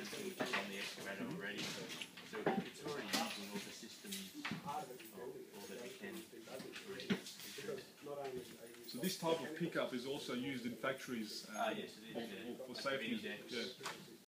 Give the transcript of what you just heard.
which is on the excavator already. So it's already using all the systems, all that it can. So this type of pickup is also used in factories Yes, it is. for safety. Yeah.